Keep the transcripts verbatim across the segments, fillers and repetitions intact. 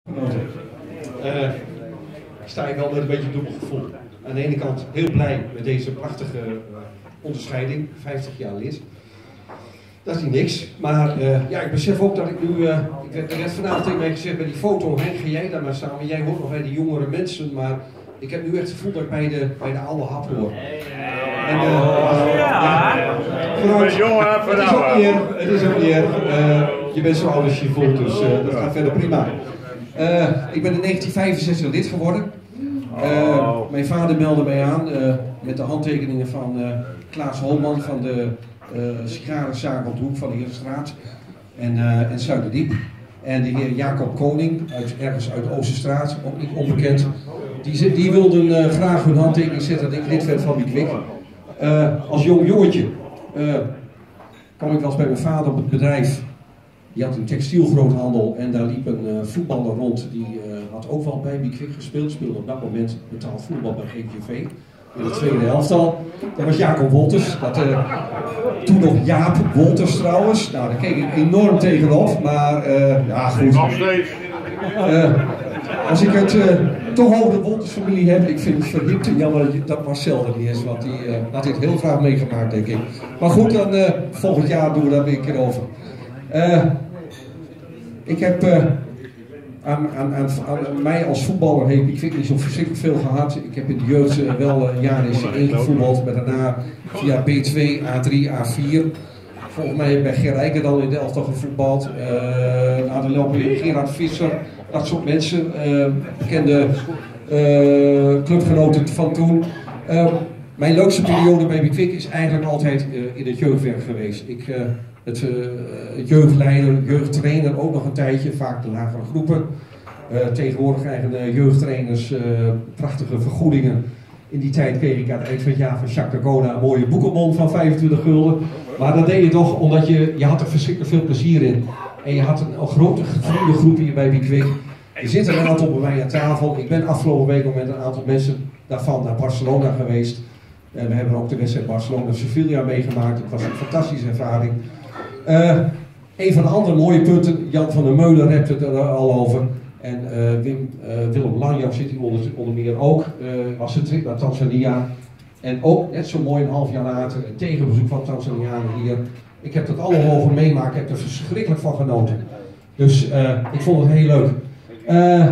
Uh, sta ik wel met een beetje dubbel gevoel. Aan de ene kant heel blij met deze prachtige uh, onderscheiding, vijftig jaar lid. Dat is niet niks, maar uh, ja, ik besef ook dat ik nu, uh, ik werd net vanavond tegen mij gezegd bij die foto, Henk, ga jij daar maar staan, want jij hoort nog bij de jongere mensen, maar ik heb nu echt het gevoel dat ik bij de, bij de oude hap hoor. En, uh, uh, ja, Frans, het is ook meer, het is ook meer, uh, je bent zo oud als je voelt, dus uh, dat gaat verder prima. Uh, ik ben in negentien vijfenzestig lid geworden. Uh, mijn vader meldde mij aan uh, met de handtekeningen van uh, Klaas Holman van de uh, sigarenzaak op de hoek van de Heerstraat en, uh, en Zuiderdiep. En de heer Jacob Koning, uit, ergens uit de Oosterstraat, ook niet onbekend, die, die wilden uh, graag hun handtekening zetten dat ik lid werd van Bikwik. Uh, als jong jongetje uh, kwam ik wel eens bij mijn vader op het bedrijf. Die had een textielgroothandel en daar liep een uh, voetballer rond, die uh, had ook wel bij Bikwik gespeeld, speelde op dat moment betaald voetbal bij G G V. In de tweede elftal. Dat was Jacob Wolters. Dat, uh, toen nog Jaap Wolters trouwens. Nou, daar keek ik enorm tegenop, maar uh, ja goed. Uh, als ik het uh, toch over de Wolters familie heb, ik vind het verdiepte jammer dat Marcel er niet is, want die uh, had dit heel graag meegemaakt, denk ik. Maar goed, dan uh, volgend jaar doen we daar weer een keer over. Uh, ik heb uh, aan, aan, aan, aan mij als voetballer heb ik niet zo verschrikkelijk veel gehad. Ik heb in de jeugd uh, wel een jaar in C één gevoetbald, maar daarna via B twee, A drie, A vier. Volgens mij bij Gerijken dan in de elftal gevoetbald. Uh, nou, dan lopen we Gerard Visser, dat soort mensen, uh, bekende uh, clubgenoten van toen. Uh, mijn leukste periode bij Bikwik is eigenlijk altijd uh, in het jeugdwerk geweest. Ik, uh, Het, uh, het jeugdleider, jeugdtrainer ook nog een tijdje, vaak de lagere groepen. Uh, tegenwoordig krijgen de jeugdtrainers uh, prachtige vergoedingen. In die tijd kreeg ik aan het eind van het jaar van Jacques de Gona een mooie boekenbon van vijfentwintig gulden. Maar dat deed je toch omdat je, je had er verschrikkelijk veel plezier in. En je had een, een grote vriendengroep hier bij Bikwik. Er zitten een aantal bij mij aan tafel. Ik ben afgelopen week nog met een aantal mensen daarvan naar Barcelona geweest. Uh, we hebben ook de wedstrijd Barcelona-Sevilla meegemaakt. Het was een fantastische ervaring. Uh, een van de andere mooie punten, Jan van der Meulen hebt het er al over. En uh, Wim, uh, Willem Lanjak zit hier onder, onder meer ook. Uh, was een trip naar Tanzania. En ook net zo mooi een half jaar later een tegenbezoek van Tanzanianen hier. Ik heb dat allemaal mogen meemaken, ik heb er verschrikkelijk van genoten. Dus uh, ik vond het heel leuk. Uh,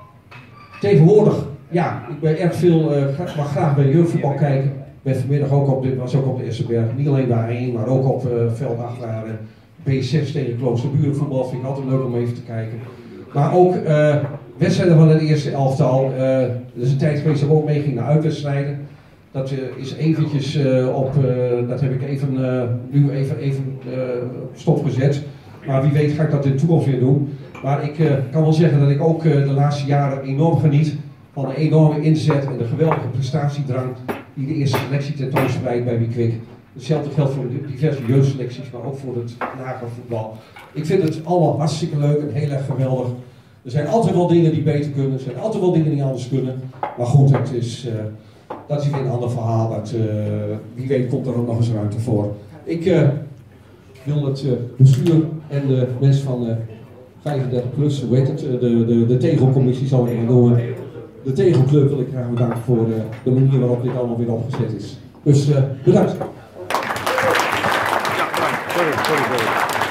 tegenwoordig, ja, ik ben erg veel, uh, mag graag bij jeugdvoetbal kijken. Ik ben vanmiddag ook op de, was ook op de Essenberg, niet alleen bij A één, maar ook op uh, veld acht waar uh, B zes tegen Kloosterburenvoetbal, vind ik altijd leuk om even te kijken. Maar ook uh, wedstrijden van het eerste elftal. Uh, er is een tijd geweest dat ik ook meeging naar uitwedstrijden. Dat uh, is eventjes uh, op, uh, dat heb ik even, uh, nu even, even uh, stopgezet. Maar wie weet ga ik dat in de toekomst weer doen. Maar ik uh, kan wel zeggen dat ik ook uh, de laatste jaren enorm geniet van de enorme inzet en de geweldige prestatiedrang die de eerste selectie tentoonspreidt bij Bikwik. Hetzelfde geldt voor de diverse jeugdselecties, maar ook voor het lagere voetbal. Ik vind het allemaal hartstikke leuk en heel erg geweldig. Er zijn altijd wel dingen die beter kunnen, er zijn altijd wel dingen die anders kunnen. Maar goed, het is, uh, dat is weer een ander verhaal. Dat, uh, wie weet komt er ook nog eens ruimte voor. Ik uh, wil het uh, bestuur en de mensen van uh, vijfendertig plus, hoe heet het, de, de, de tegelcommissie zal ik maar noemen. De tegelclub wil ik graag bedanken voor uh, de manier waarop dit allemaal weer opgezet is. Dus uh, bedankt. Ja, sorry, sorry, sorry.